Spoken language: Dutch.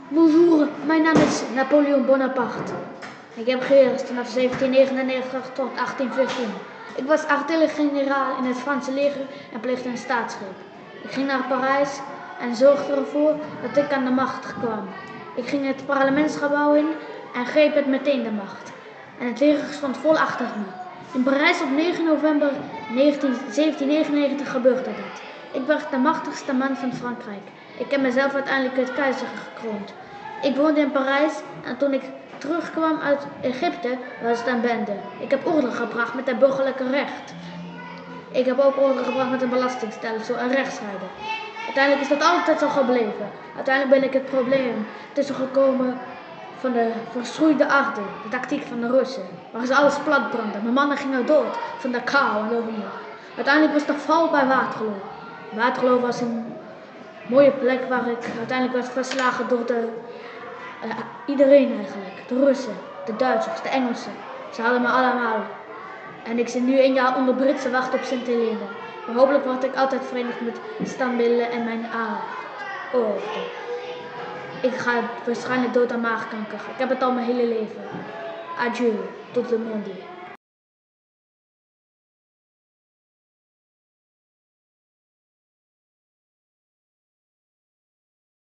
Bonjour, mijn naam is Napoleon Bonaparte. Ik heb geheerst vanaf 1799 tot 1814. Ik was artillerie-generaal in het Franse leger en pleegde een staatsgreep. Ik ging naar Parijs en zorgde ervoor dat ik aan de macht kwam. Ik ging het parlementsgebouw in en greep het meteen de macht. En het leger stond vol achter me. In Parijs op 9 november 1799 gebeurde dat. Ik werd de machtigste man van Frankrijk. Ik heb mezelf uiteindelijk het keizer gekroond. Ik woonde in Parijs en toen ik terugkwam uit Egypte was het een bende. Ik heb orde gebracht met het burgerlijke recht. Ik heb ook orde gebracht met het belastingstelsel en rechtsrijden. Uiteindelijk is dat altijd zo gebleven. Uiteindelijk ben ik het probleem tussengekomen van de verschroeide aarde, de tactiek van de Russen, waar ze alles platbranden. Mijn mannen gingen dood van de kou en de honger. Uiteindelijk was de val bij Waterloo. Waterloo was een mooie plek waar ik uiteindelijk werd verslagen door iedereen eigenlijk. De Russen, de Duitsers, de Engelsen. Ze hadden me allemaal. En ik zit nu 1 jaar onder Britse wacht op Sint-Helene. Maar hopelijk word ik altijd verenigd met standbeelden en mijn oorlog. Ik ga waarschijnlijk dood aan maagkanker. Ik heb het al mijn hele leven. Adieu, tot de monde.